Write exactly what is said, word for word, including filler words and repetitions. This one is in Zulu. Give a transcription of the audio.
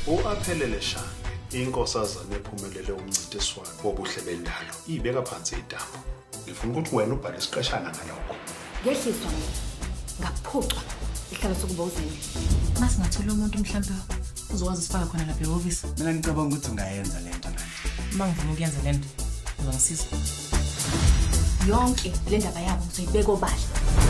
U-Aphelele Shane, inkosazana ephumelele umncintiswano wobuhle bendalo, ibeka phansi idamba. Ngifuna ukuthi wena ubhale isiqeshana ngalokho. Ngehliswa mina. Ngaphucwa ihlalo sokuba uzeni. Mase ngathola umuntu mhlambe uzokwazi usifaka khona lapha e-office. Mina ngicabanga ukuthi ungayenza lento manje. Uma ngivuma ukuyenza lento, uzongisiza. Yonke le ndaba yabo ngizoyibeka obala.